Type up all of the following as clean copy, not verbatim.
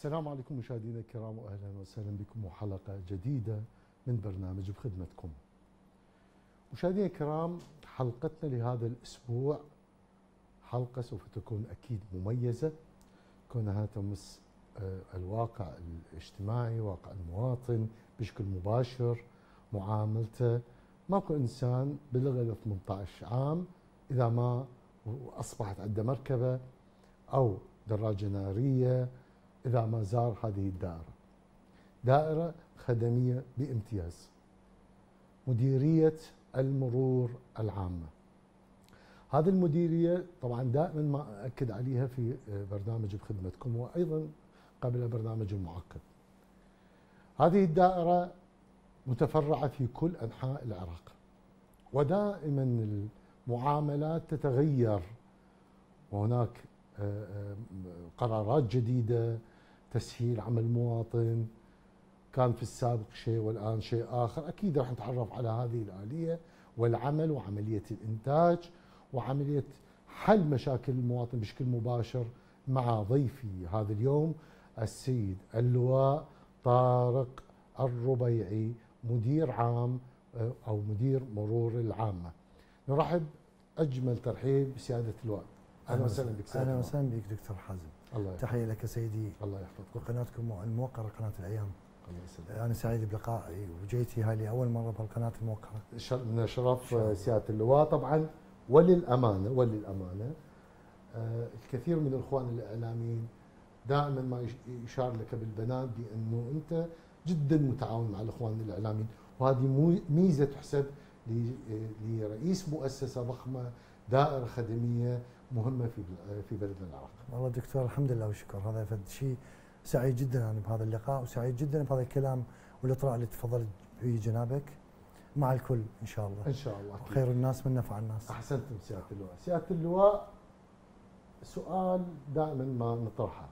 السلام عليكم مشاهدينا الكرام، واهلا وسهلا بكم وحلقه جديده من برنامج بخدمتكم. مشاهدينا الكرام، حلقتنا لهذا الاسبوع حلقه سوف تكون اكيد مميزه، كونها تمس الواقع الاجتماعي، واقع المواطن بشكل مباشر، معاملته. ماكو انسان بلغ ال 18 عام اذا ما اصبحت عنده مركبه او دراجه ناريه إذا ما زار هذه الدائرة. دائرة خدمية بامتياز، مديرية المرور العامة. هذه المديرية طبعا دائما ما أكد عليها في برنامج بخدمتكم، وأيضا قبل برنامج المعقد. هذه الدائرة متفرعة في كل أنحاء العراق، ودائما المعاملات تتغير، وهناك قرارات جديدة، تسهيل عمل المواطن. كان في السابق شيء والآن شيء آخر. أكيد راح نتعرف على هذه الآلية والعمل وعملية الإنتاج وعملية حل مشاكل المواطن بشكل مباشر مع ضيفي هذا اليوم السيد اللواء طارق الربيعي، مدير عام أو مدير مرور العامة. نرحب أجمل ترحيب بسيادة اللواء. اهلا وسهلا بك سيدي. اهلا وسهلا بك دكتور حازم. الله تحيه لك سيدي. الله يحفظك. وقناتكم الموقره قناه الايام. الله يسلمك. انا سعيد بلقائي وجيتي هاي لاول مره بهالقناه الموقره. من شرف سياده اللواء طبعا. وللامانه الكثير من الاخوان الاعلاميين دائما ما يشار لك بالبنان بانه انت جدا متعاون مع الاخوان الاعلاميين، وهذه ميزه تحسب لرئيس مؤسسه ضخمه، دائره خدميه مهمه في بلدنا العراق. والله دكتور الحمد لله والشكر، هذا فد شيء سعيد جدا انا بهذا اللقاء، وسعيد جدا بهذا الكلام والاطراء اللي تفضلت به جنابك مع الكل ان شاء الله. ان شاء الله. خير الناس من نفع الناس. احسنتم سياده اللواء. سياده اللواء، سؤال دائما ما نطرحه،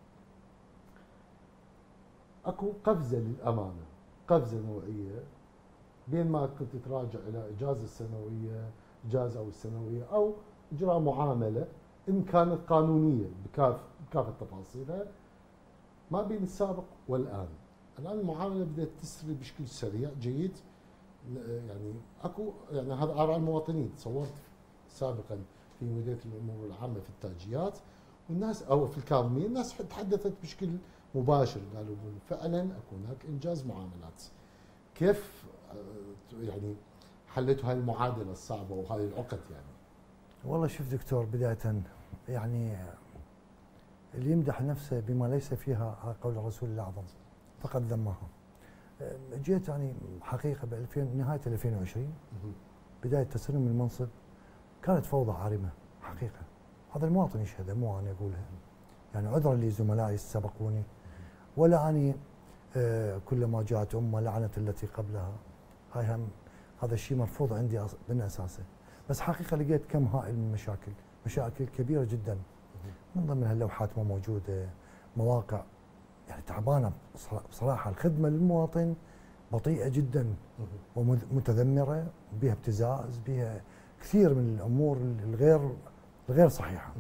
اكو قفزه للامانه، قفزه نوعيه بين ما كنت تراجع الى اجازه السنويه، اجازه او السنويه، او اجراء معامله ان كانت قانونيه بكافه تفاصيلها، ما بين السابق والان. الان المعامله بدات تسري بشكل سريع جيد، يعني اكو يعني هذا اراء المواطنين. تصورت سابقا في مديريه الامور العامه في التاجيات والناس او في الكاظميه، الناس تحدثت بشكل مباشر، قالوا فعلا اكو هناك انجاز معاملات. كيف يعني حلتوا هاي المعادله الصعبه وهذه العقد يعني؟ والله شوف دكتور، بدايه يعني اللي يمدح نفسه بما ليس فيها على قول الرسول الاعظم فقد ذمها. جيت يعني حقيقه نهايه 2020 بدايه تسلم المنصب كانت فوضى عارمه حقيقه. هذا المواطن يشهده، مو انا اقولها. يعني عذرا لزملائي سبقوني، ولا اني كلما جاءت امه لعنت التي قبلها. هاي هم هذا الشيء مرفوض عندي من اساسه. بس حقيقه لقيت كم هائل من مشاكل كبيره جدا. من ضمنها اللوحات ما موجوده، مواقع يعني تعبانه بصراحه. الخدمه للمواطن بطيئه جدا ومتذمره، بها ابتزاز، بها كثير من الامور الغير صحيحه.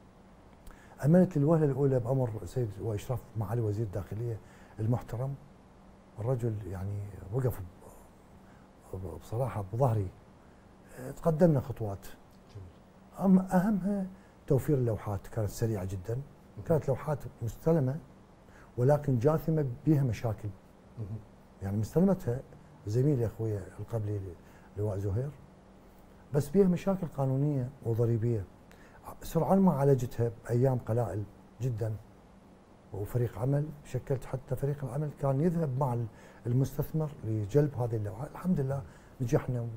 امنت الوهله الاولى بامر سيد واشراف معالي وزير الداخليه المحترم. الرجل يعني وقف بصراحه بظهري. تقدمنا خطوات، اهمها توفير اللوحات. كانت سريعه جدا، كانت لوحات مستلمه ولكن جاثمه بها مشاكل. يعني مستلمتها زميلي اخوي القبلي لواء زهير، بس بها مشاكل قانونيه وضريبيه. سرعان ما عالجتها بايام قلائل جدا، وفريق عمل شكلت. حتى فريق العمل كان يذهب مع المستثمر لجلب هذه اللوحات. الحمد لله نجحنا،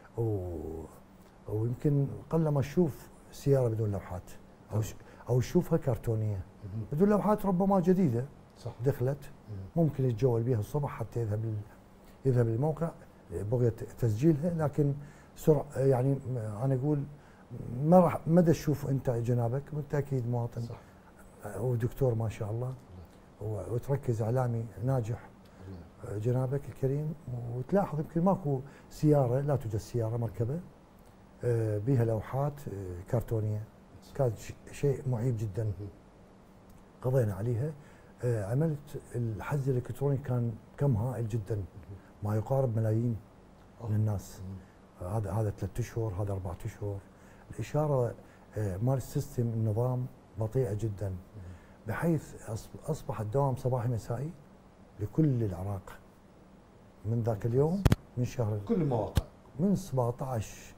ويمكن قلما اشوف سياره بدون لوحات او اشوفها كرتونيه. بدون لوحات ربما جديده صح دخلت، ممكن يتجول بها الصبح حتى يذهب للموقع بغيه تسجيلها. لكن يعني انا اقول ما تشوف انت جنابك، وانت اكيد مواطن صح ودكتور ما شاء الله، وتركز اعلامي ناجح جنابك الكريم، وتلاحظ يمكن ماكو سياره، لا توجد سياره مركبه بها لوحات كرتونيه. كان شيء معيب جدا. قضينا عليها. عملت الحجز الالكتروني كان كم هائل جدا، ما يقارب ملايين من الناس. هذا 3 اشهر، هذا 4 اشهر. الاشاره مال السيستم النظام بطيئه جدا، بحيث اصبح الدوام صباحي مسائي لكل العراق من ذاك اليوم، من شهر كل المواقع من 17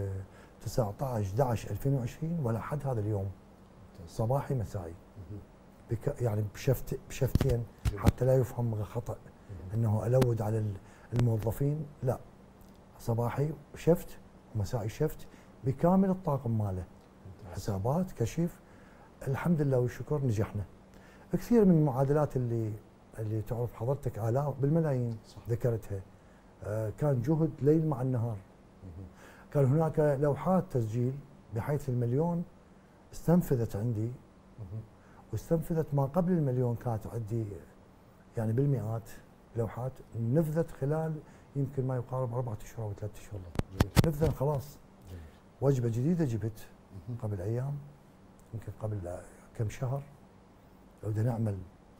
19 11 2020 ولا حد هذا اليوم صباحي مسائي. يعني بشفتين حتى لا يفهم خطأ انه الود على الموظفين، لا، صباحي شفت ومسائي شفت بكامل الطاقم ماله، حسابات كشف. الحمد لله والشكر نجحنا. كثير من المعادلات اللي تعرف حضرتك آلاف بالملايين ذكرتها، كان جهد ليل مع النهار. كان هناك لوحات تسجيل بحيث المليون استنفذت عندي، واستنفذت ما قبل المليون كانت عندي يعني بالمئات لوحات نفذت خلال يمكن ما يقارب 4 اشهر او 3 اشهر. نفذا خلاص. وجبه جديده جبت قبل ايام، يمكن قبل كم شهر، بدنا نعمل.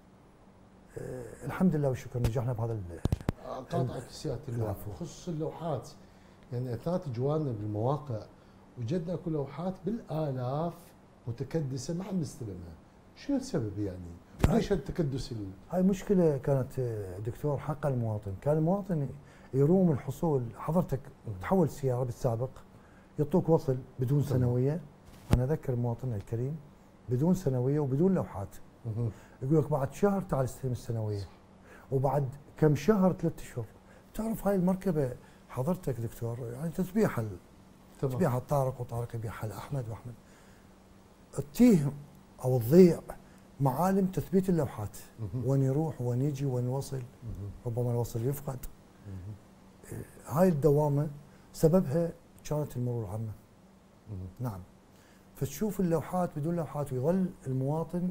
الحمد لله والشكر نجحنا بهذا. قاطعك سياده اللواء، بخصوص اللوحات، يعني اثناء تجوالنا بالمواقع وجدنا اكو لوحات بالالاف متكدسه ما عم نستلمها، شنو السبب يعني؟ ليش التكدس؟ هاي مشكله كانت دكتور حق المواطن، كان المواطن يروم الحصول. حضرتك تحول سياره بالسابق يعطوك وصل بدون سنويه، انا اذكر مواطننا الكريم بدون سنويه وبدون لوحات. يقول لك بعد شهر تعال استلم السنويه، وبعد كم شهر 3 اشهر. تعرف هاي المركبه حضرتك دكتور يعني تسبيح الطارق، وطارق يبيعها لاحمد، واحمد تتيه او تضيع معالم تثبيت اللوحات، وين يروح وين يجي وين يوصل، ربما الوصل يفقد. هاي الدوامه سببها كانت المرور العامه. نعم. فتشوف اللوحات بدون لوحات، ويظل المواطن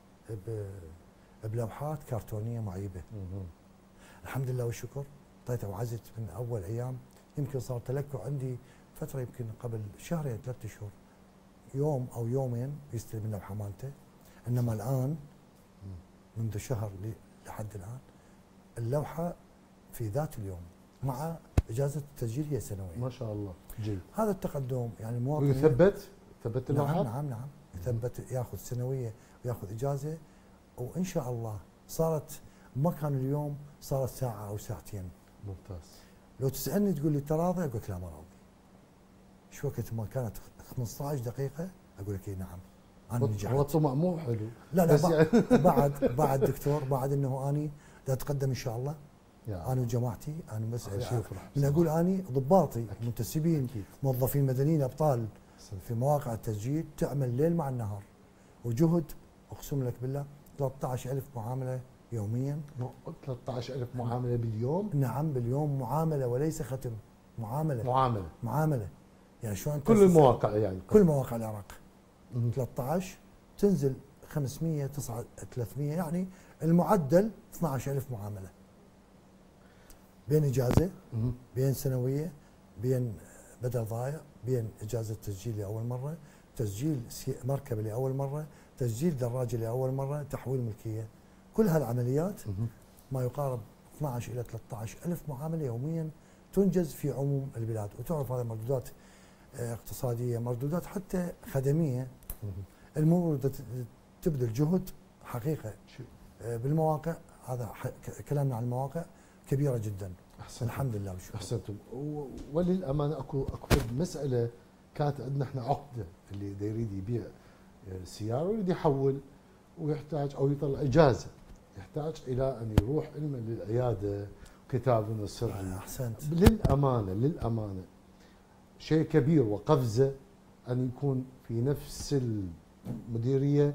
بلوحات كرتونيه معيبه. الحمد لله والشكر طيت وعزت من اول ايام. يمكن صار تلكؤ عندي فتره، يمكن قبل شهرين 3 اشهر، يوم او يومين يستلم اللوحه مالته. انما الان منذ شهر لحد الان اللوحه في ذات اليوم مع اجازه التسجيل هي سنويه. ما شاء الله. جيد. هذا التقدم يعني المواطن ثبت اللوحات؟ نعم يثبت، ياخذ سنويه وياخذ اجازه، وان شاء الله صارت مكان اليوم صارت ساعه او ساعتين. ممتاز. لو تسالني تقول لي تراضي، اقول لك لا ما راضي. شو وقت ما كانت 15 دقيقه اقول لك نعم انا نجحت. هو الطمع مو حلو. لا بعد دكتور، بعد انه اني اتقدم ان شاء الله يعني. انا وجماعتي، انا بس من اقول اني ضباطي منتسبين موظفين مدنيين ابطال في مواقع التسجيل تعمل ليل مع النهار وجهد. اقسم لك بالله 13,000 معامله يوميا. 13,000 معامله باليوم؟ نعم باليوم، معامله وليس ختم، معامله يعني شلون كل المواقع يعني كل مواقع العراق 13 تنزل 500 300 يعني المعدل 12,000 معامله، بين اجازه بين سنويه بين بدل ضايع بين اجازه تسجيل لاول مره، تسجيل مركبه لاول مره، تسجيل دراجه لاول مره، تحويل ملكيه. كل هالعمليات ما يقارب 12 الى 13,000 معامله يوميا تنجز في عموم البلاد. وتعرف هذا مردودات اقتصاديه، مردودات حتى خدميه. المرور تبذل جهد حقيقه بالمواقع. هذا كلامنا عن المواقع كبيره جدا. أحسنتم. الحمد لله والشكر. احسنتم. وللامانه اكو مساله كانت عندنا احنا عقده، اللي دا يريد يبيع سياره ويريد يحول ويحتاج او يطلع اجازه، يحتاج الى ان يروح علما للعياده كتابنا السري. احسنت. للامانه شيء كبير وقفزه ان يكون في نفس المديريه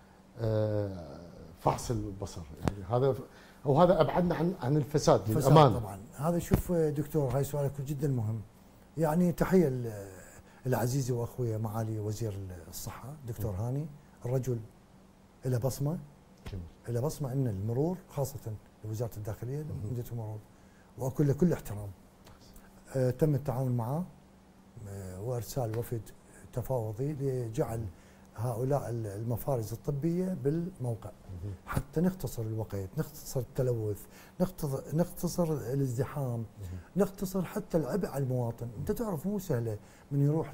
فحص البصر، يعني هذا ابعدنا عن الفساد للامانه. طبعا هذا شوف دكتور، هاي سؤالك جدا مهم. يعني تحيه لعزيزي واخوي معالي وزير الصحه دكتور هاني، الرجل له بصمه. له بصمه ان المرور خاصه لوزاره الداخليه مديريه المرور، واقول له كل احترام. تم التعاون معه وارسال وفد تفاوضي لجعل هؤلاء المفارز الطبية بالموقع حتى نختصر الوقت، نختصر التلوث، نختصر الازدحام، نختصر حتى العبء على المواطن. انت تعرف مو سهلة من يروح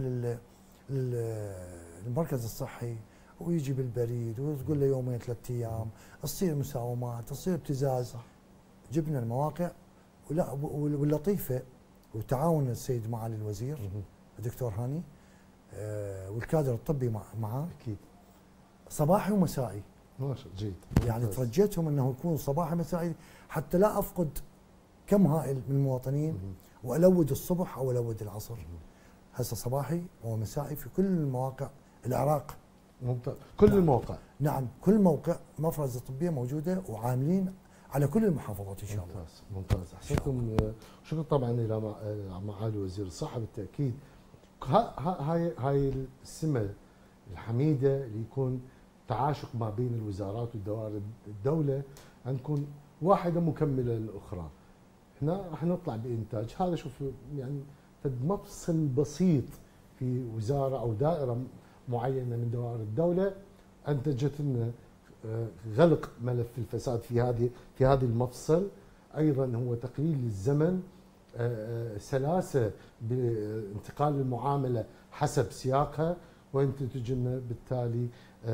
للمركز الصحي ويجي بالبريد وتقول له يومين 3 ايام، تصير مساومات، تصير ابتزاز. جبنا المواقع واللطيفة وتعاون السيد معالي الوزير الدكتور هاني والكادر الطبي معاه اكيد صباحي ومسائي. ماشي جيد. يعني ترجيتهم انه يكون صباحي مسائي حتى لا افقد كم هائل من المواطنين والود الصبح او الود العصر. هسه صباحي ومسائي في كل المواقع العراق. ممتاز. كل المواقع. نعم كل موقع مفرزة طبية موجودة وعاملين على كل المحافظات ان شاء الله. ممتاز ممتاز. احسنتم. شكرا طبعا الى معالي وزير الصحه. بالتاكيد هاي السمه الحميده اللي يكون تعاشق ما بين الوزارات والدوائر الدوله ان تكون واحده مكمله للاخرى. احنا راح نطلع بانتاج هذا. شوف يعني مفصل بسيط في وزاره او دائره معينه من دوائر الدوله انتجت لنا غلق ملف الفساد في هذه المفصل. ايضا هو تقليل الزمن، سلاسه بانتقال المعامله حسب سياقها، وينتج لنا بالتالي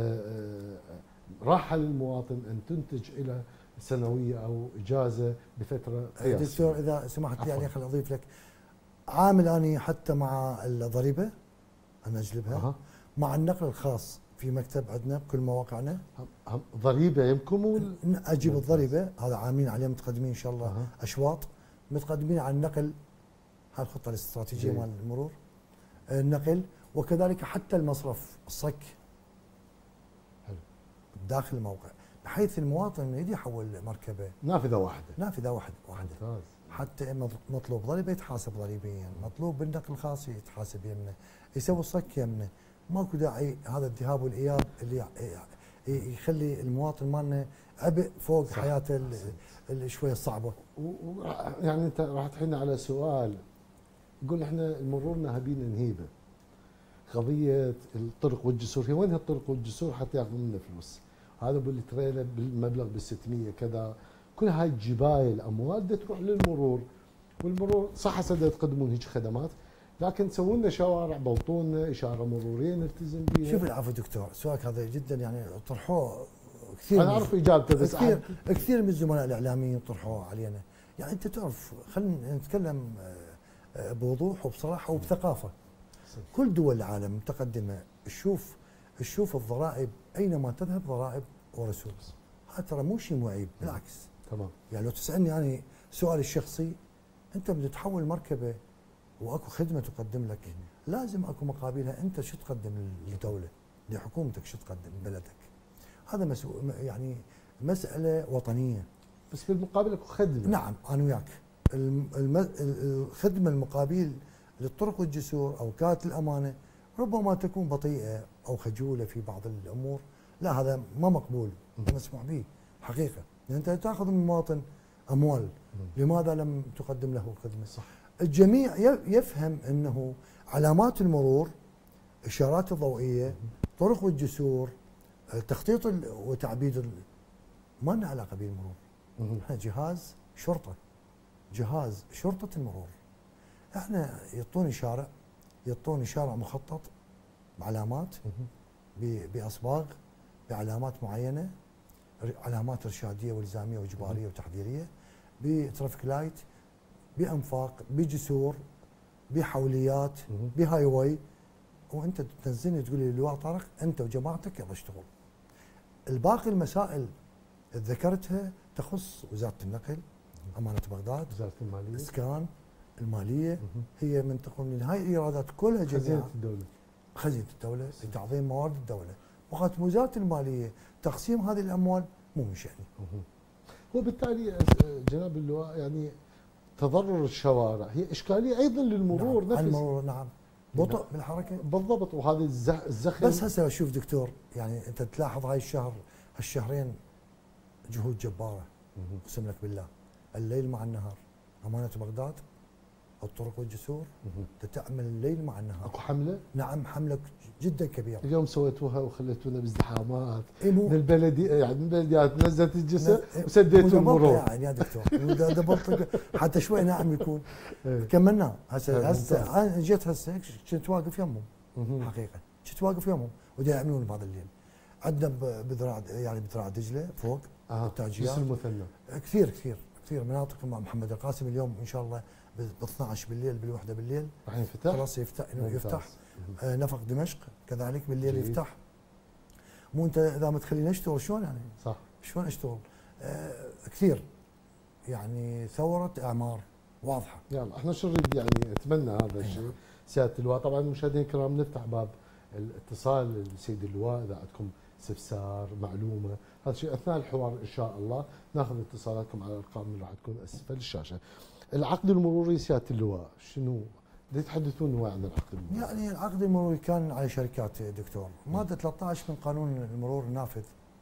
راحه للمواطن ان تنتج الى سنويه او اجازه بفتره قياسيه. دكتور اذا سمحت لي يعني خليني اضيف لك عامل اني حتى مع الضريبه انا اجلبها مع النقل الخاص في مكتب عندنا بكل مواقعنا. ضريبه يمكم اجيب الضريبه هذا عاملين عليه متقدمين ان شاء الله اشواط متقدمين على النقل. هاي الخطه الاستراتيجيه مال المرور النقل، وكذلك حتى المصرف الصك داخل الموقع بحيث المواطن من يجي يحول مركبه نافذه واحده ممتاز. حتى مطلوب ضريبه يتحاسب ضريبيا، مطلوب بالنقل الخاص يتحاسب يمنه، يسوي الصك يمنه. ماكو داعي هذا الذهاب والاياب اللي يخلي المواطن مالنا عبء فوق صح حياته شويه صعبه. يعني انت راح تحكينا على سؤال يقول احنا مرورنا هبين نهيبه. قضيه الطرق والجسور، هي وين هالطرق والجسور حتى ياخذوا منا فلوس؟ هذا بالتريلا بالمبلغ بال600 كذا. كل هاي الجبايل اموال بدها تروح للمرور، والمرور صح هسه تقدمون هيك خدمات، لكن سووا لنا شوارع، بلطوا لنا اشاره مروريه نلتزم بها. شوف العفو دكتور، سؤالك هذا جدا يعني طرحوه كثير. انا اعرف اجابته بس كثير من الزملاء الاعلاميين طرحوه علينا. يعني انت تعرف خلينا نتكلم بوضوح وبصراحه وبثقافه. كل دول العالم متقدمه تشوف الضرائب اينما تذهب ضرائب ورسوم. هذا ترى مو شيء معيب، بالعكس. تمام. يعني لو تسالني يعني سؤالي الشخصي، انت بدك تحول مركبه واكو خدمه تقدم لك، لازم اكو مقابلها انت شو تقدم للدوله، لحكومتك شو تقدم لبلدك. هذا يعني مساله وطنيه. بس بالمقابل اكو خدمه. نعم انا وياك. الخدمه المقابل للطرق والجسور او وكاله الامانه ربما تكون بطيئه او خجوله في بعض الامور، لا هذا ما مقبول، ما مسموح به حقيقه. لان انت تاخذ من المواطن اموال، لماذا لم تقدم له الخدمه؟ صح. الجميع يفهم انه علامات المرور، الاشارات الضوئيه، طرق والجسور، تخطيط وتعبيد ما لنا علاقه بالمرور. احنا جهاز شرطه المرور. احنا يعطوني شارع مخطط بعلامات، باصباغ، بعلامات معينه، علامات ارشاديه والزاميه واجباريه وتحذيريه، بترافيك لايت، بانفاق، بجسور، بحوليات، بهاي واي، وانت تنزلني تقول لي لواء طارق انت وجماعتك يلا اشتغل. الباقي المسائل ذكرتها تخص وزاره النقل، امانه بغداد، وزاره الماليه، الاسكان، الماليه، هي من تقوم من هاي الايرادات كلها جميعا خزينه الدوله لتعظيم موارد الدوله. وقت وزاره الماليه تقسيم هذه الاموال مو من شأني. وبالتالي جناب اللواء يعني تضرر الشوارع هي اشكاليه ايضا للمرور نعم. المرور نعم، بطء بالحركه بالضبط. وهذا الزخم. بس هسه شوف دكتور، يعني انت تلاحظ هاي هالشهرين جهود جباره اقسم لك بالله، الليل مع النهار. امانه بغداد الطرق والجسور تعمل الليل مع النهار. اكو حمله؟ نعم، حمله جدا كبيره. اليوم سويتوها وخليتونا بازدحامات إيه من البلديه، يعني من البلديات نزلت الجسر وسديتوا المرور يعني يا دكتور دبرت حتى شوي ناعم يكون. كملنا هسه انا جيت هسه كنت واقف يمهم حقيقه، كنت واقف يمهم ودا يعملون بعض الليل. عندنا بذراع دجله فوق التاجيات جسر المثنى كثير كثير كثير مناطق مع محمد القاسم. اليوم ان شاء الله ب 12 بالليل بالوحده بالليل راح ينفتح، خلاص يفتح. نفق دمشق كذلك بالليل يفتح. مو انت اذا ما تخليني اشتغل شلون يعني؟ صح، شلون اشتغل؟ كثير يعني ثوره اعمار واضحه. يلا احنا شو نريد يعني نتمنى هذا الشيء سياده اللواء. طبعا مشاهدينا الكرام نفتح باب الاتصال للسيد اللواء اذا عندكم استفسار معلومه، هذا الشيء اثناء الحوار ان شاء الله ناخذ اتصالاتكم على الارقام اللي راح تكون اسفل الشاشه. العقد المروري سياده اللواء شنو؟ تحدثونا عن العقد المروري. يعني العقد المروري كان على شركات دكتور، ماده 13 من قانون المرور النافذ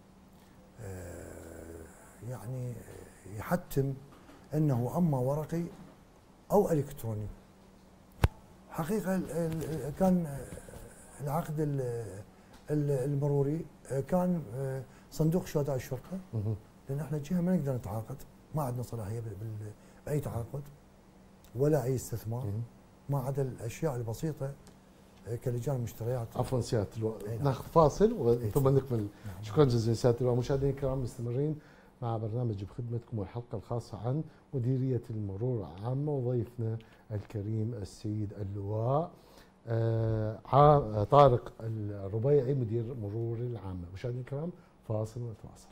يعني يحتم انه اما ورقي او الكتروني. حقيقه كان العقد المروري كان صندوق شهداء الشرطه، لان احنا جهه ما نقدر نتعاقد، ما عندنا صلاحيه باي تعاقد ولا اي استثمار، ما عدا الاشياء البسيطه كلجان المشتريات. عفوا سياده اللواء ناخذ فاصل وثم نكمل. شكرا جزيلا سياده اللواء. مشاهدينا الكرام مستمرين مع برنامج بخدمتكم والحلقه الخاصه عن مديريه المرور العامه وضيفنا الكريم السيد اللواء طارق الربيعي مدير مرور العامه. مشاهدينا الكرام فاصل ونتواصل.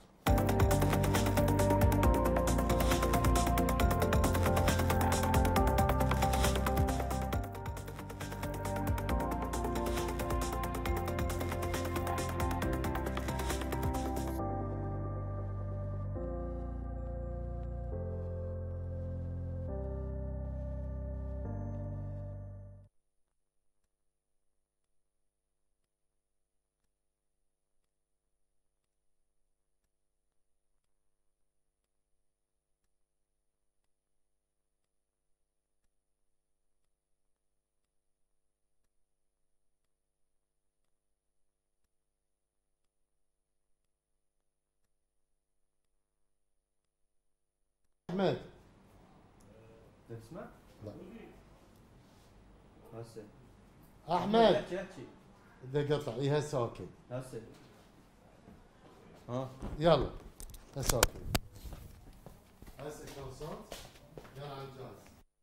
احمد تسمع؟ لا هسه احمد بدك اقطع اي هسه اوكي هسه ها يلا هسه اوكي هسه كم صوت؟ يلا على الجهاز.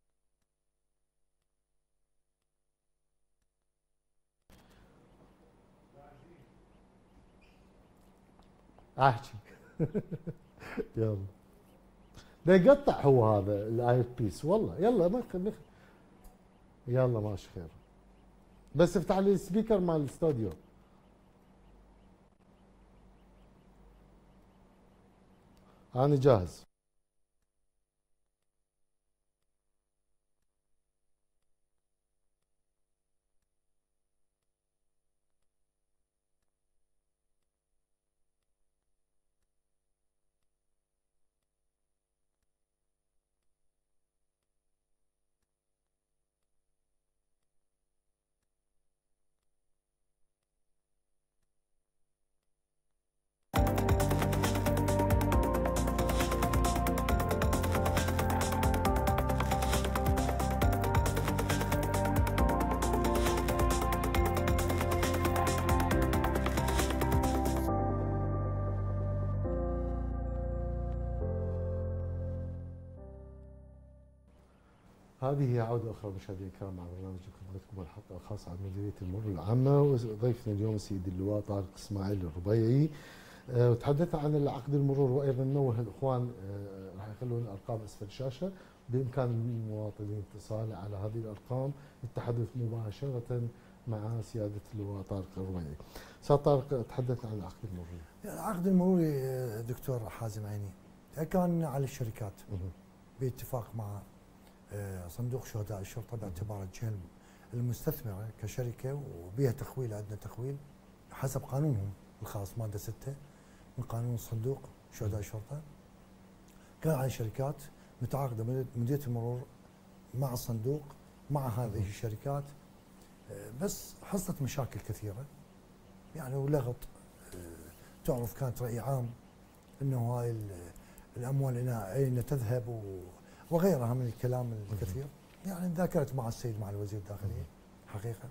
احكي يلا ده يقطع هو هذا الاير بيس والله. يلا ما يلا ماشي خير، بس افتح لي السبيكر مال الاستوديو. انا جاهز. هذه هي عودة أخرى مشاهدينا الكرام مع برنامج خدمتكم والحلقة الخاصة عن مديرية المرور العامة، وضيفنا اليوم السيد اللواء طارق اسماعيل الربيعي. وتحدثنا عن العقد المرور، وأيضا نوه الإخوان راح يخلون الأرقام أسفل الشاشة بإمكان المواطنين الاتصال على هذه الأرقام للتحدث مباشرة مع سيادة اللواء طارق الربيعي. أستاذ طارق تحدثنا عن العقد المروري. العقد المروري دكتور حازم عيني كان على الشركات باتفاق مع صندوق شهداء الشرطه باعتبار الجهه المستثمره كشركه وبها تخويل، عندنا تخويل حسب قانونهم الخاص ماده 6 من قانون صندوق شهداء الشرطه. كان على الشركات متعاقده مديريه المرور مع الصندوق مع هذه الشركات، بس حصلت مشاكل كثيره يعني ولغط. تعرف كانت راي عام انه هاي الاموال اين تذهب وغيرها من الكلام الكثير. يعني ذاكرت مع السيد مع الوزير الداخليه حقيقه.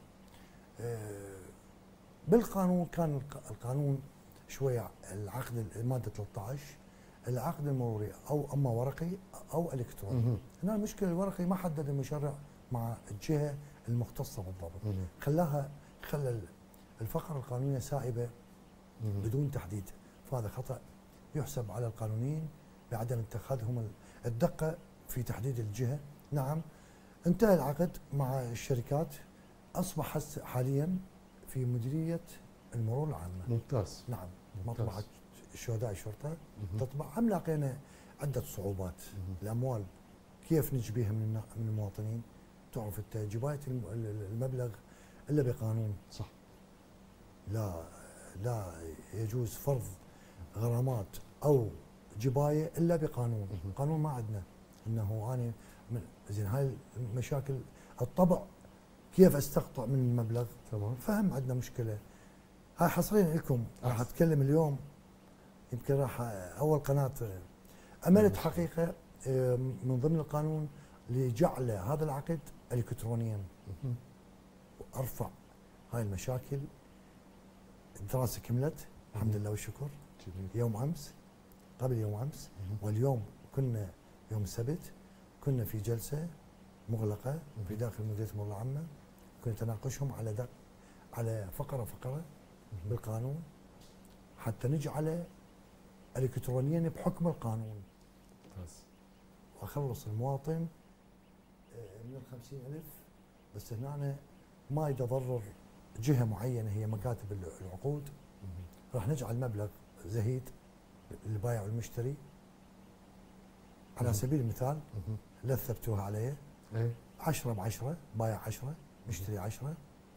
بالقانون كان القانون شويه العقد الماده 13 العقد المروري او اما ورقي او الكتروني. هنا المشكله الورقي ما حدد المشرع مع الجهه المختصه بالضبط، خلى الفقره القانونيه سائبه بدون تحديد، فهذا خطا يحسب على القانونيين بعدم اتخاذهم الدقه في تحديد الجهه. نعم انتهى العقد مع الشركات، اصبح حاليا في مديريه المرور العامه. ممتاز. نعم مطبعه شهداء الشرطه تطبع. هم لاقينا عده صعوبات. الاموال كيف نجبيها من المواطنين؟ تعرف انت جبايه المبلغ الا بقانون. صح. لا يجوز فرض غرامات او جبايه الا بقانون. قانون ما عندنا. انه انا زين هاي المشاكل الطبع كيف استقطع من المبلغ؟ تمام. فهم عندنا مشكله. هاي حصريا لكم. راح اتكلم اليوم يمكن راح اول قناه املت حقيقه من ضمن القانون لجعل هذا العقد الكترونيا وارفع هاي المشاكل. الدراسه كملت الحمد لله والشكر. يوم امس قبل يوم امس واليوم كنا يوم السبت كنا في جلسه مغلقه في داخل مديريه المرور العامه، كنا نتناقشهم على فقره بالقانون حتى نجعله الكترونيا بحكم القانون. واخلص المواطن من 50,000. بس هنا ما يتضرر جهه معينه هي مكاتب العقود. راح نجعل مبلغ زهيد للبائع والمشتري على سبيل المثال. لا تثبتوها عليه 10 ب10، بايع 10 مشتري 10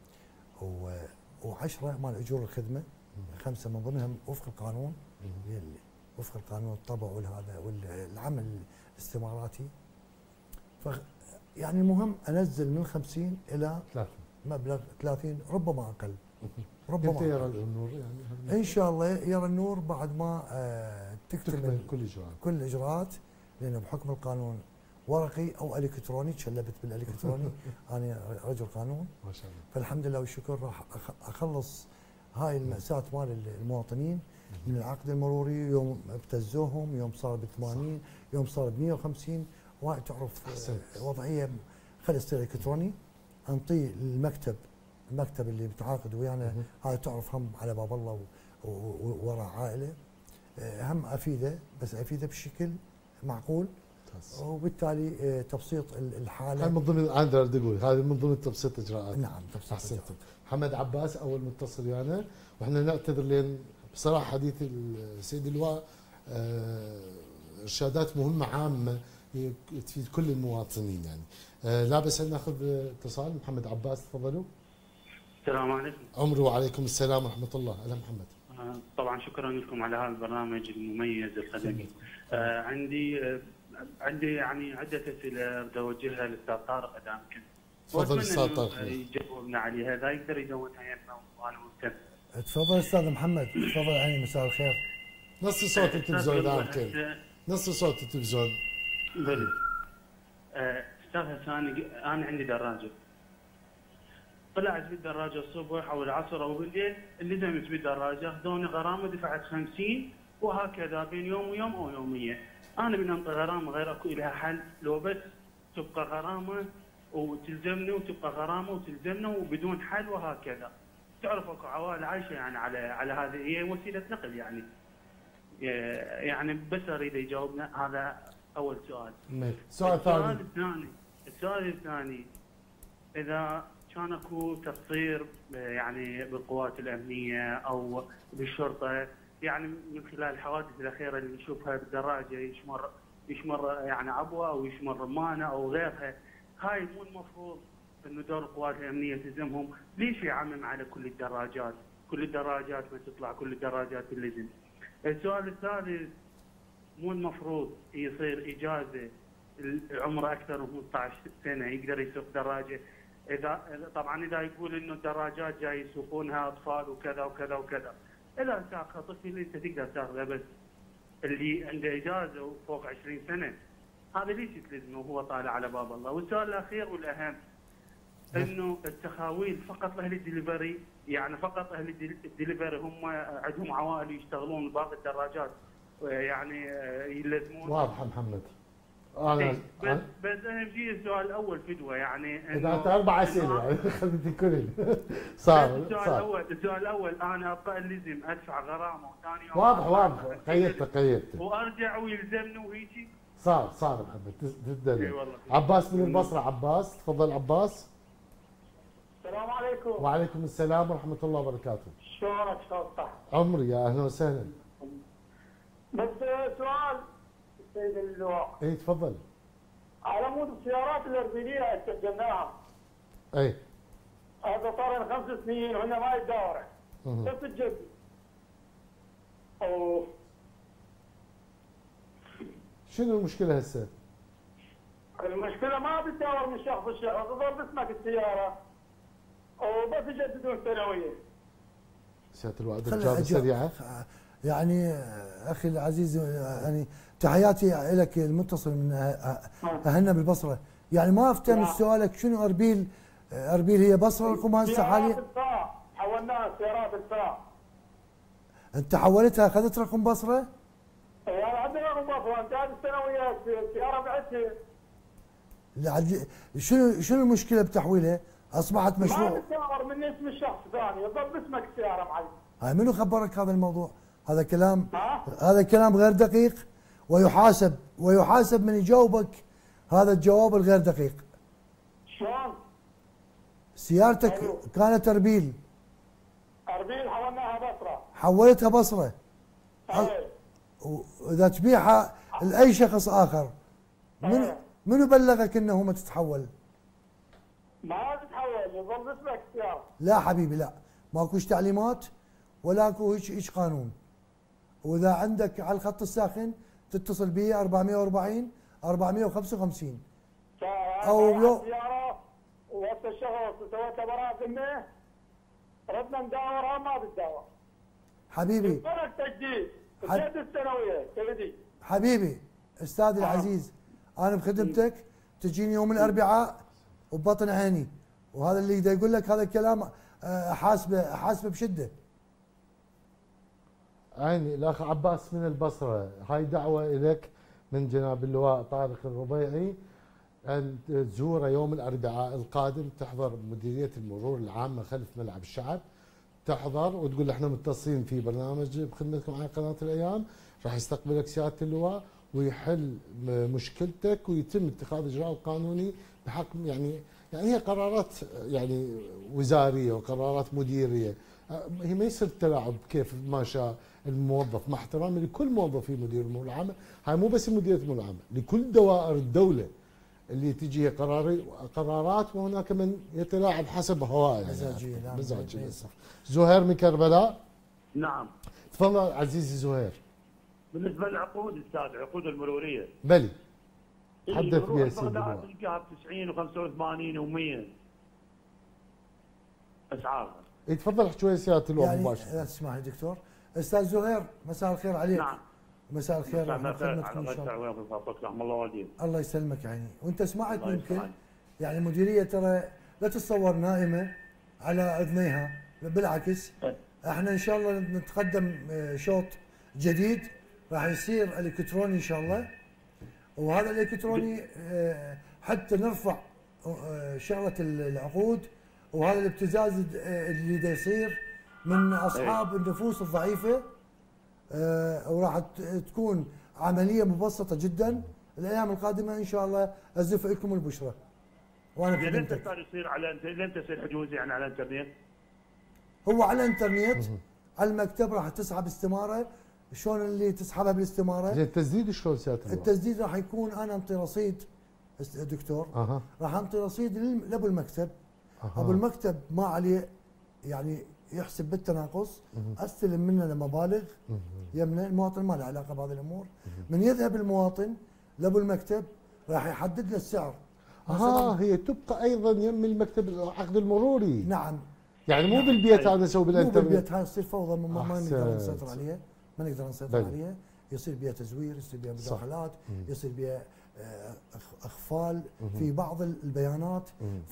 و10 مال اجور الخدمه 5 من ضمنهم وفق القانون، وفق القانون الطبع والهذا والعمل الاستماراتي. يعني المهم انزل من 50 الى مبلغ 30 ربما اقل. ربما انت يرى النور يعني ان شاء الله يرى النور بعد ما تكتمل كل الاجراءات، لانه بحكم القانون ورقي او الكتروني. تشلبت بالالكتروني انا رجل قانون ما شاء الله. فالحمد لله والشكر راح اخلص هاي المأساة مال المواطنين من العقد المروري. يوم ابتزوهم، يوم صار ب 80، يوم صار ب 150. وتعرف وضعيه خلي يصير الكتروني. انطيه المكتب اللي متعاقد ويانا هذا تعرف هم على باب الله وراء عائله. هم افيده بس افيده بشكل معقول. وبالتالي تبسيط الحاله. هاي من ضمن انا بدي اقول هذه من ضمن تبسيط اجراءات. نعم تبسيط احسنت. محمد عباس اول متصل ويانا واحنا نعتذر لان بصراحه حديث السيد اللواء ارشادات مهمه عامه تفيد كل المواطنين يعني. لا بس ناخذ اتصال. محمد عباس تفضلوا. السلام عليكم. عمرو وعليكم السلام ورحمه الله. اهلا محمد. طبعا شكرا لكم على هذا البرنامج المميز الخدمي. عندي يعني عده اسئله بدي اوجهها للاستاذ طارق اذا يمكن. تفضل استاذ طارق. يجاوبنا عليها اذا يقدر يجاوبها يمنا وانا مهتم. تفضل استاذ محمد. تفضل عيني مساء الخير. نص صوت التلفزيون اذا يمكن. نص صوت التلفزيون. بلي. استاذ حسان انا عندي دراجه. طلعت بالدراجه الصبح او العصر او بالليل اللي دمت بالدراجه اخذوني غرامه دفعت 50 وهكذا بين يوم ويوم او يوميه. انا من انطي غرامه غير اكو لها حل لو بس تبقى غرامه وتلزمني وتبقى غرامه وتلزمنا وبدون حل وهكذا. تعرف اكو عوائل عايشه يعني على هذه هي وسيله نقل يعني. يعني بس اريد يجاوبنا. هذا اول سؤال. السؤال الثاني اذا كان اكو تقصير يعني بالقوات الامنيه او بالشرطه يعني من خلال الحوادث الاخيره اللي نشوفها بالدراجه يشمر يعني عبوه او يشمر رمانه او غيرها، هاي مو المفروض انه دور القوات الامنيه تلزمهم؟ ليش يعمم على كل الدراجات؟ كل الدراجات ما تطلع كل الدراجات اللزم. السؤال الثالث، مو المفروض يصير اجازه عمره اكثر من 15 سنه يقدر يسوق دراجه. طبعا اذا يقول انه الدراجات جاي يسوقونها اطفال وكذا وكذا وكذا، اذا ساق طفل انت تقدر تاخذه، بس اللي عنده اجازه وفوق 20 سنه هذا ليش تلزمه وهو طالع على باب الله؟ والسؤال الاخير والاهم انه التخاويل فقط لاهل الدليفري، يعني فقط اهل الدليفري هم عندهم عوائل يشتغلون باقي الدراجات يعني يلزمون. واضح محمد. بس اهم شيء السؤال الاول فدوه، يعني اذا انت 4 اسئله يعني خليتي كل صار. السؤال الاول انا ابقى لازم ادفع غرامه ثاني يوم. واضح قيدت وارجع ويلزمني وهيجي. صار محمد تدلل. والله. عباس من البصره. عباس تفضل. عباس. السلام عليكم. وعليكم السلام ورحمه الله وبركاته. شلونك صح؟ عمري يا اهلا وسهلا. بس سؤال سيد اللواء. اي تفضل. على مود السيارات الاربيليه استخدمناها. اي. هذا صار لنا 5 سنين وهنا ما يتداور. بس تجدد. اوه. شنو المشكله هسه؟ المشكله ما بتداور من شخص لشخص، تظل باسمك السياره وبس يجددون سنويا. سياده الوالد اجابه سريعه. يعني اخي العزيز، يعني تحياتي لك المتصل من اهلنا بالبصره. يعني ما افتهم سؤالك شنو اربيل هي بصره لكم هسه حاليا؟ حولناها سيارات الفاء. انت حولتها اخذت رقم بصره؟ اي انا عندي رقم بصره، انت هذه السنويه السياره بعتها. شنو المشكله بتحويلها؟ اصبحت مشروع. ما بتداور من اسم الشخص ثاني، يضل باسمك السياره معي. هاي منو خبرك هذا الموضوع؟ هذا كلام غير دقيق، ويحاسب من يجاوبك هذا الجواب الغير دقيق. شلون؟ سيارتك كانت اربيل حولناها بصره. حولتها بصره. واذا تبيعها لاي شخص اخر منو بلغك انه ما تتحول؟ ما تتحول، يظل باسمك السياره. لا حبيبي لا، ماكوش تعليمات ولا اكو هيك قانون. واذا عندك على الخط الساخن تتصل بي 440 455 او لو سياره وقت الشخص سويت براءة ذمه ردنا نداورها ما بتداور حبيبي. فرق تجديد السنويه تبدي. حبيبي استاذي العزيز، انا بخدمتك، تجيني يوم الاربعاء وببطن عيني، وهذا اللي يقدر يقول لك هذا الكلام احاسبه بشده. عيني. الاخ عباس من البصره، هاي دعوه لك من جناب اللواء طارق الربيعي ان تزوره يوم الاربعاء القادم، تحضر مديريه المرور العامه خلف ملعب الشعب، تحضر وتقول احنا متصلين في برنامج بخدمتكم على قناه الايام، راح يستقبلك سياده اللواء ويحل مشكلتك ويتم اتخاذ اجراء قانوني بحكم يعني هي قرارات يعني وزاريه وقرارات مديريه، هي ما يصير التلاعب كيف ما شاء الموظف، مع احترامي لكل موظفي مدير المرور العامه، هاي مو بس مديريه المرور العامه، لكل دوائر الدوله اللي تجي قرارات وهناك من يتلاعب حسب هوائه مزاجيه. نعم مزاجيه. زهير من كربلاء. نعم تفضل عزيزي زهير. بالنسبه للعقود استاذ، العقود المروريه بلي حدث بها سيدي تلقاها ب 90 و85 و100 اسعارها. تفضل احكي شوي سياده اللواء يعني مباشره. لا تسمح لي دكتور. استاذ زهير مساء الخير عليك. نعم مساء الخير. الله يسلمك عيني. وانت سمعت يمكن يعني المديريه ترى لا تتصور نائمه على اذنيها، بالعكس احنا ان شاء الله نتقدم شوط جديد راح يصير الكتروني ان شاء الله، وهذا الالكتروني حتى نرفع شغله العقود وهذا الابتزاز اللي دا يصير من اصحاب النفوس الضعيفه، وراح تكون عمليه مبسطه جدا. الايام القادمه ان شاء الله ازف لكم البشرى وانا في خدمتك. صار يصير على لين تصير حجوز يعني على الانترنت؟ هو على الانترنت على المكتب راح تسحب استماره. شلون اللي تسحبها بالاستماره؟ التسديد شلون سياده اللواء؟ التسديد راح يكون انا انطي رصيد دكتور. راح انطي رصيد لابو المكتب. ابو المكتب ما عليه يعني يحسب بالتناقص، استلم منه مبالغ يمنى، المواطن ما له علاقه بهذه الامور. من يذهب المواطن لابو المكتب راح يحدد له السعر. هي تبقى ايضا يم المكتب العقد المروري. نعم، يعني مو بالبيت انا اسوي بالانترنت. مو بالبيت، هاي تصير فوضى ما نقدر نسيطر عليها، ما نقدر نسيطر عليها. يصير بها تزوير، يصير بها مداخلات، يصير بها اخفال في بعض البيانات.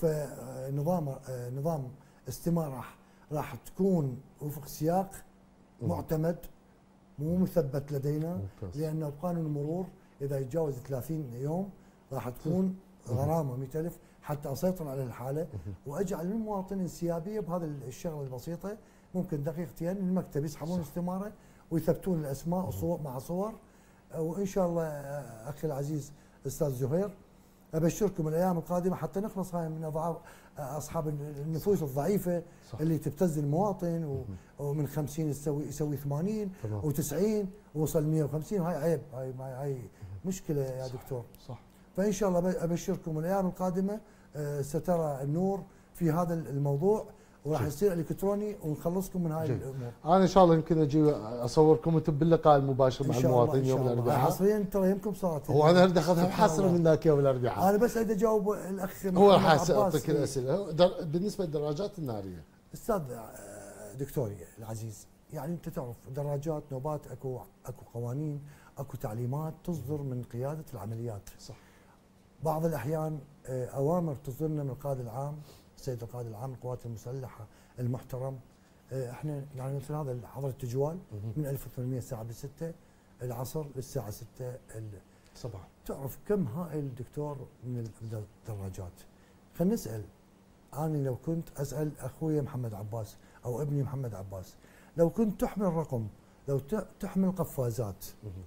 نظام استمارة راح تكون وفق سياق معتمد مو مثبت لدينا، لانه بقانون المرور اذا يتجاوز 30 يوم راح تكون غرامه 100,000 حتى اسيطر على الحاله واجعل للمواطن انسيابيه بهذا الشغله البسيطه. ممكن دقيقتين المكتب يسحبون الاستماره ويثبتون الاسماء وصور مع صور. وان شاء الله اخي العزيز استاذ زهير ابشركم الايام القادمه حتى نخلص هاي من اضعاف اصحاب النفوس الضعيفه اللي تبتز المواطن ومن 50 يسوي 80 و90 ووصل 150. هاي عيب، هاي مشكله يا دكتور. صح. فان شاء الله ابشركم الايام القادمه سترى النور في هذا الموضوع، وراح يصير الكتروني ونخلصكم من هاي الامور. انا ان شاء الله يمكن اجي اصوركم انتم باللقاء المباشر مع المواطنين يوم الاربعاء. حصريا ترى يمكم صارت. هو انا اريد اخذها بحصر من ذاك يوم الاربعاء. انا بس اريد اجاوب الاخ هو حاسس اعطيك الاسئله بالنسبه للدراجات الناريه. استاذ دكتوري العزيز، يعني انت تعرف دراجات نوبات اكو قوانين، اكو تعليمات تصدر من قياده العمليات. صح. بعض الاحيان اوامر تصدرنا من القائد العام، السيد القائد العام للقوات المسلحه المحترم. احنا يعني مثل هذا حضر التجوال من 1800 الساعه 6 العصر للساعه 6 الصباح. تعرف كم هائل دكتور من الدراجات. خلينا نسال، انا لو كنت اسال اخوي محمد عباس او ابني محمد عباس، لو كنت تحمل رقم، لو تحمل قفازات،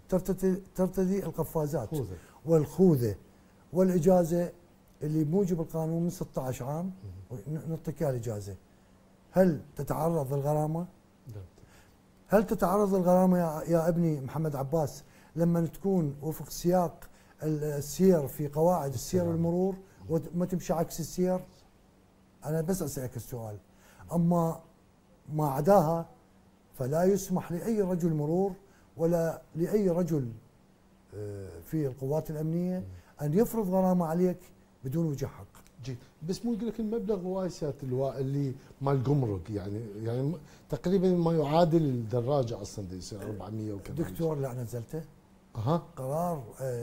ترتدي القفازات والخوذه والاجازه اللي بموجب القانون من 16 عام نعطيك الاجازه، هل تتعرض للغرامه؟ هل تتعرض للغرامه يا ابني محمد عباس لما تكون وفق سياق السير في قواعد السير والمرور وما تمشي عكس السير؟ انا بس اسالك السؤال. اما ما عداها فلا يسمح لاي رجل مرور ولا لاي رجل في القوات الامنيه ان يفرض غرامه عليك بدون وجه حق. جيد، بس مو يقول لك المبلغ هواي سياده اللواء اللي مال الجمرك، يعني تقريبا ما يعادل الدراجه اصلا يصير 400 وكذا. دكتور لا نزلته. قرار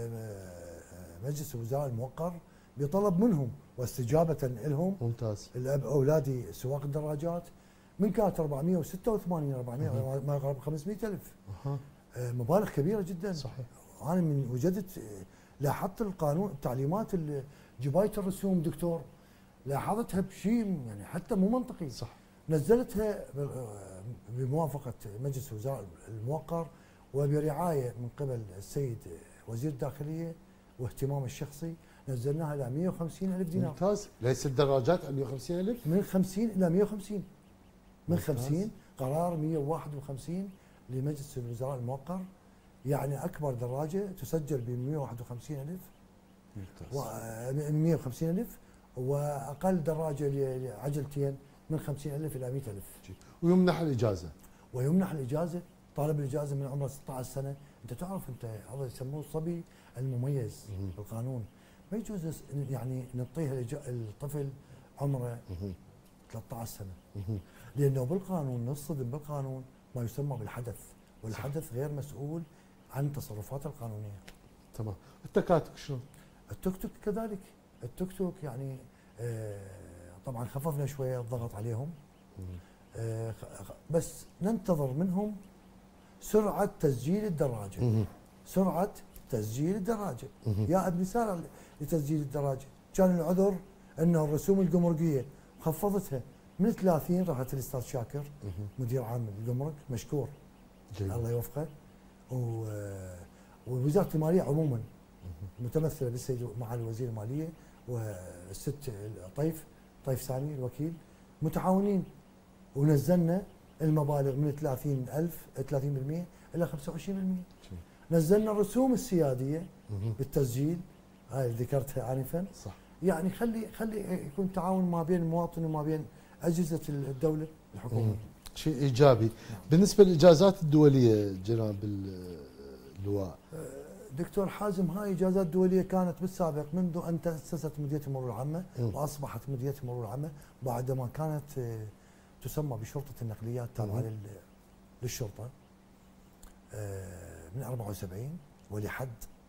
مجلس الوزراء الموقر بطلب منهم واستجابه لهم. ممتاز. اولادي سواق الدراجات من كانت 486 400 ما يقرب 500,000. مبالغ كبيره جدا. صحيح. انا من وجدت لاحظت القانون التعليمات جبايه الرسوم دكتور لاحظتها بشيء يعني حتى مو منطقي. صح. نزلتها بموافقه مجلس الوزراء الموقر وبرعايه من قبل السيد وزير الداخليه واهتمامه الشخصي، نزلناها الى 150,000 دينار. ممتاز. ليس الدراجات 150,000؟ من 50 الى 150. من 50 قرار 151 لمجلس الوزراء الموقر، يعني اكبر دراجه تسجل ب 151,000. ممتاز. 150,000 واقل دراجه لعجلتين من 50,000 الى 100,000. ويمنح الاجازه. ويمنح الاجازه، طالب الاجازه من عمره 16 سنه. انت تعرف انت هذا يسموه الصبي المميز بالقانون، ما يجوز يعني نعطيه الطفل عمره 13 سنه. لانه بالقانون نصدم بالقانون ما يسمى بالحدث، والحدث غير مسؤول عن التصرفات القانونيه. تمام. التكاتك شلون؟ التوك توك كذلك. التوك توك يعني طبعا خففنا شويه الضغط عليهم، بس ننتظر منهم سرعه تسجيل الدراجه. سرعه تسجيل الدراجه. يا ابني سارع لتسجيل الدراجه، كان العذر انه الرسوم الجمركيه خفضتها من 30. راحت الاستاذ شاكر مدير عام الجمرك مشكور جيد. الله يوفقه، ووزاره الماليه عموما متمثله بالسيد معالي وزير الماليه والست طيف سامي الوكيل متعاونين، ونزلنا المبالغ من 30% الى 25%. نزلنا الرسوم السياديه بالتسجيل، هاي اللي ذكرتها انفا. صح. يعني خلي يكون تعاون ما بين المواطن وما بين اجهزه الدوله الحكوميه. شيء ايجابي. بالنسبه للاجازات الدوليه جناب اللواء، دكتور حازم، هاي اجازات دوليه كانت بالسابق منذ ان تاسست مديريه المرور العامه واصبحت مديريه المرور العامه بعدما كانت تسمى بشرطه النقليات تابعه للشرطه من 74 ولحد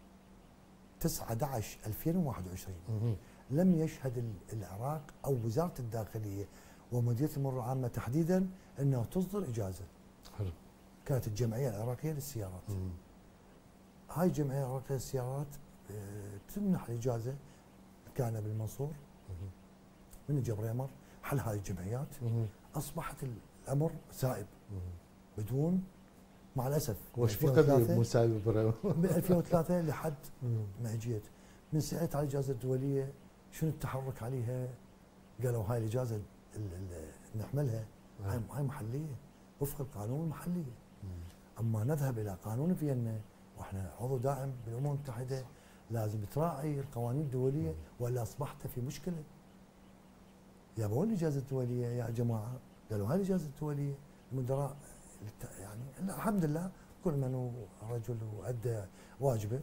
9/11/2021 لم يشهد العراق او وزاره الداخليه ومديريه المرور العامه تحديدا انه تصدر اجازه. حلو. كانت الجمعيه العراقيه للسيارات. هاي الجمعيه العراقيه للسيارات تمنح الاجازه كان بالمنصور من الجبريمر حل هاي الجمعيات. اصبحت الامر سائب بدون، مع الاسف، وش فقد مساوي ب 2003 لحد ما اجيت من سالت على الاجازه الدوليه شنو التحرك عليها؟ قالوا هاي الاجازه نحملها هاي محليه وفق القانون المحلي. اما نذهب الى قانون فيينا واحنا عضو دائم بالامم المتحده لازم تراعي القوانين الدوليه والا اصبحت في مشكله. يبون الاجازه الدوليه يا جماعه، قالوا هاي الاجازه الدوليه المدراء يعني الحمد لله كل من هو رجل وادى واجبه.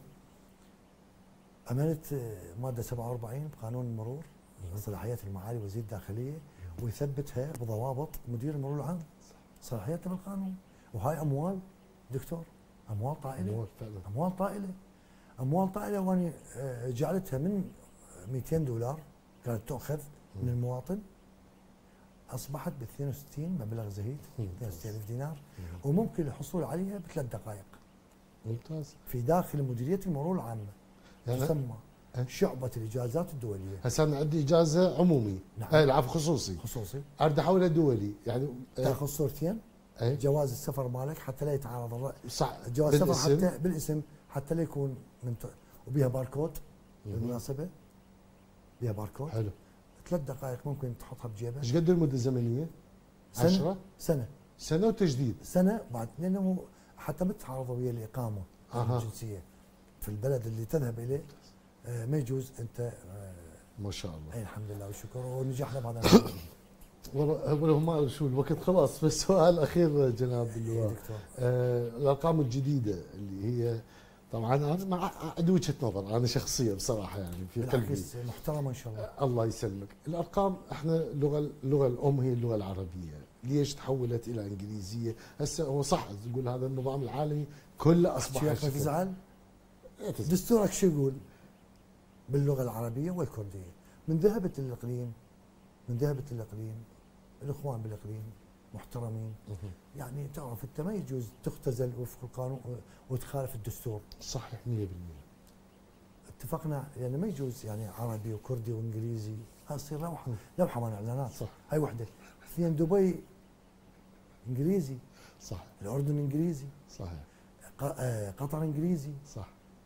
عملت ماده 47 بقانون المرور صلاحيات المعالي وزير الداخليه ويثبتها بضوابط مدير المرور العام. صلاحياتها بالقانون. وهاي اموال دكتور، اموال طائله، اموال طائله، اموال طائله، وانا جعلتها من $200 كانت تؤخذ من المواطن اصبحت ب 62 مبلغ زهيد 62,000 دينار وممكن الحصول عليها ب3 دقائق. ممتاز. في داخل مديريه المرور العامه تسمى شعبة الإجازات الدولية. هسه أنا عندي إجازة عمومي. نعم. العفو خصوصي. أريد أحولها دولي يعني تاخذ صورتين. جواز السفر مالك حتى لا يتعارض. صح. جواز السفر حتى بالاسم حتى لا يكون وبيها باركود بالمناسبة. بيها باركود. حلو. 3 دقائق ممكن تحطها بجيبك. ايش قد المدة الزمنية؟ 10 سنة. سنة وتجديد. سنة بعد، لأنه حتى ما تتعارض ويا الإقامة الجنسية في البلد اللي تذهب إليه. ما يجوز انت ما شاء الله. اي الحمد لله والشكر ونجحنا بهذا والله ما شو الوقت خلاص. بس سؤال اخير جناب اللواء. الارقام الجديده اللي هي طبعا انا مع عندي وجهه نظر انا شخصيه بصراحه يعني في قلبي محترمه ان شاء الله. الله يسلمك. الارقام احنا اللغه الام هي اللغه العربيه، ليش تحولت الى انجليزيه؟ هسه هو صح تقول هذا النظام العالمي كله اصبح ما تزعل. دستورك شو يقول؟ باللغه العربيه والكرديه. من ذهبت الاقليم الاخوان بالاقليم محترمين. يعني تعرف انت ما يجوز تختزل وفق القانون وتخالف الدستور. صحيح 100%. اتفقنا يعني ما يجوز يعني عربي وكردي وانجليزي. هاي تصير لوحه مال اعلانات. صح. هاي وحده. 2 دبي انجليزي. صح. الاردن انجليزي. صحيح. قطر انجليزي. صح.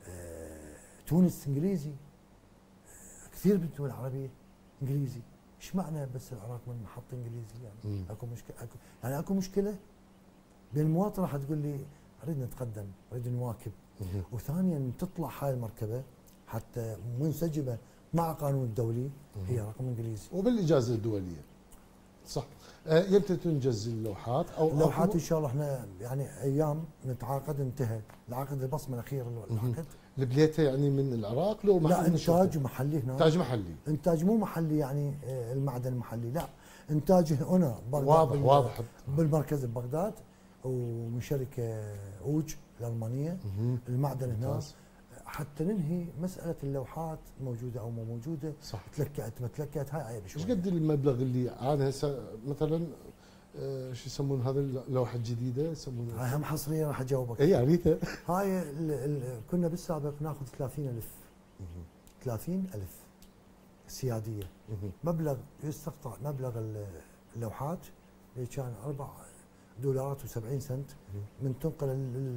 تونس انجليزي. كثير من الدول العربيه انجليزي. ايش معنى بس العراق من حط انجليزي يعني؟ اكو مشكله اكو مشكله بين المواطن. راح تقول لي نريد نتقدم، نريد نواكب. وثانيا تطلع هاي المركبه حتى منسجمه مع قانون الدولي هي رقم انجليزي. وبالاجازه الدوليه. صح. يمتى تنجز اللوحات او اللوحات ان شاء الله احنا يعني ايام نتعاقد. انتهى العقد البصمه الاخير العقد. البليته يعني من العراق لو لا انتاج محلي هنا. انتاج محلي. انتاج مو محلي يعني المعدن المحلي، لا انتاج هنا بغداد. واضح بالمركز ببغداد ومن شركه اوج الالمانيه. المعدن هنا حتى ننهي مساله اللوحات موجوده او مو موجوده. صح. تلكأت ما تلكأت هاي عيب شوي. ايش قد المبلغ اللي انا هسه مثلا شو يسمون هذا اللوحه الجديده يسمونها؟ هاي هم حصريه راح اجاوبك. اي عريتها. هاي كنا بالسابق ناخذ 30,000 30,000 سياديه. مبلغ يستقطع مبلغ اللوحات اللي كان $4.70 من تنقل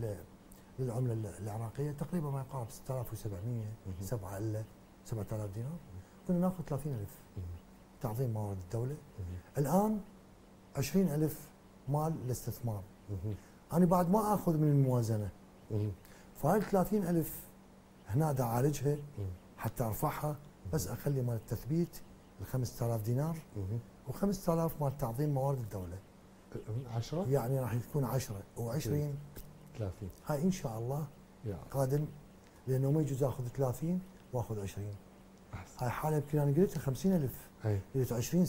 للعمله العراقيه تقريبا ما يقارب 6,700 7,000 دينار. كنا ناخذ 30,000 تعظيم موارد الدوله. الان 20,000 مال الاستثمار. انا بعد ما اخذ من الموازنه. فهاي 30,000 هنا دا اعالجها حتى ارفعها، بس اخلي مال التثبيت 5,000 دينار و5,000 مال تعظيم موارد الدوله. 10 يعني راح تكون 10 و20 30. هاي ان شاء الله قادم لانه ما يجوز اخذ 30 واخذ 20. هاي حاله يمكن انا قلت 50,000 قلت 20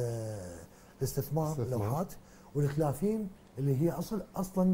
الاستثمار لوحات، وال30 اللي هي اصلا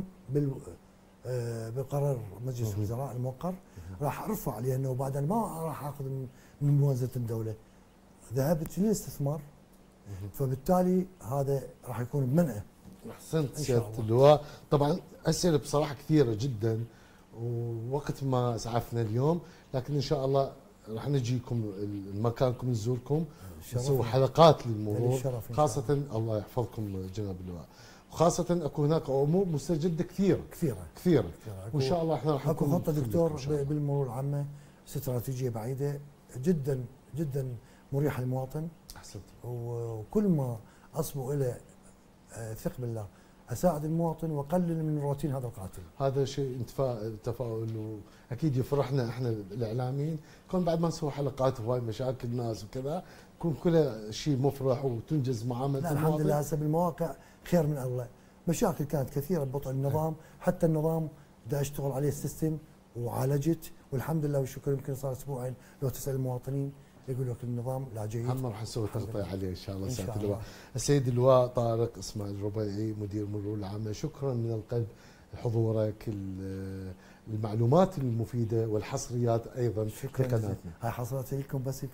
بقرار مجلس الوزراء الموقر راح ارفع، لانه بعد ما راح اخذ من موازنه الدوله، ذهبت للاستثمار، فبالتالي هذا راح يكون بمنعه. احسنت سياده اللواء. طبعا اسئله بصراحه كثيره جدا ووقت ما اسعفنا اليوم، لكن ان شاء الله راح نجيكم مكانكم نزوركم نسوي حلقات للمرور، خاصه الله يحفظكم جناب اللواء، وخاصه اكو هناك امور مستجده كثيره وان شاء الله احنا راح اكو خطه دكتور بالمرور العامه استراتيجيه بعيده جدا جدا مريحه للمواطن. احسنت. وكل ما اصبو الى ثق بالله اساعد المواطن واقلل من روتين هذا القاتل. هذا شيء تفاؤل واكيد يفرحنا احنا الاعلاميين، كون بعد ما نسوي حلقات هواي مشاكل ناس وكذا، يكون كل شيء مفرح وتنجز معامله المواطن. الحمد لله هسه بالمواقع خير من الله. مشاكل كانت كثيره ببطء النظام، حتى النظام دا اشتغل عليه السيستم وعالجت، والحمد لله والشكر. يمكن صار اسبوعين لو تسال المواطنين يقول لك النظام لا جيد. هم راح نسوي تغطيه عليه ان شاء الله سياده اللواء. السيد اللواء طارق اسماعيل الربيعي مدير المرور العامه، شكرا من القلب لحضورك، المعلومات المفيده والحصريات ايضا في قناتنا. هاي حصرت لكم بس.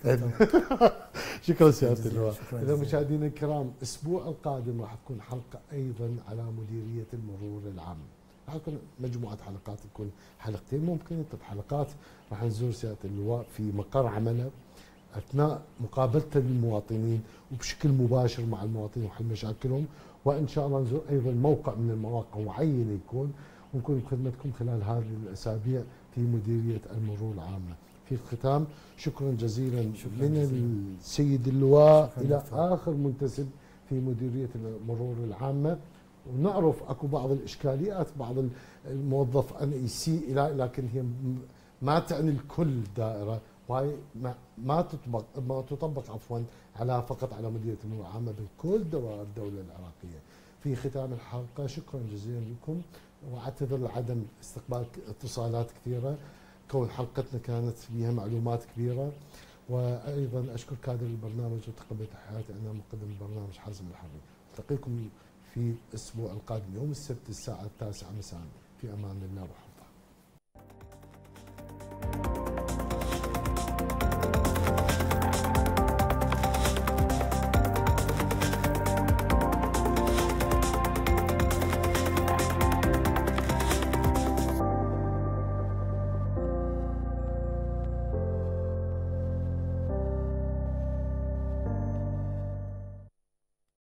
شكرا سياده اللواء. اذا مشاهدينا الكرام، الاسبوع القادم راح تكون حلقه ايضا على مديريه المرور العام، راح تكون مجموعه حلقات، تكون حلقتين ممكن 3 حلقات. راح نزور سياده اللواء في مقر عمله اثناء مقابلته للمواطنين وبشكل مباشر مع المواطنين وحل مشاكلهم، وان شاء الله نزور ايضا موقع من المواقع معينه يكون، ونكون بخدمتكم خلال هذه الاسابيع في مديريه المرور العامه. في الختام شكرا جزيلا من السيد اللواء الى اخر منتسب في مديريه المرور العامه. ونعرف اكو بعض الاشكاليات، بعض الموظف ان يسيء لكن هي ما تعني الكل الدائره، وهي ما تطبق على فقط على مديريه المرور العامه، بكل دوائر الدوله العراقيه. في ختام الحلقه شكرا جزيلا لكم، واعتذر لعدم استقبال اتصالات كثيره، كون حلقتنا كانت فيها معلومات كبيره. وايضا اشكر كادر البرنامج وتقبل تحياتي انا مقدم البرنامج حازم الحربي. التقيكم في الاسبوع القادم يوم السبت الساعه 9 مساء. في امان الله وحفظه.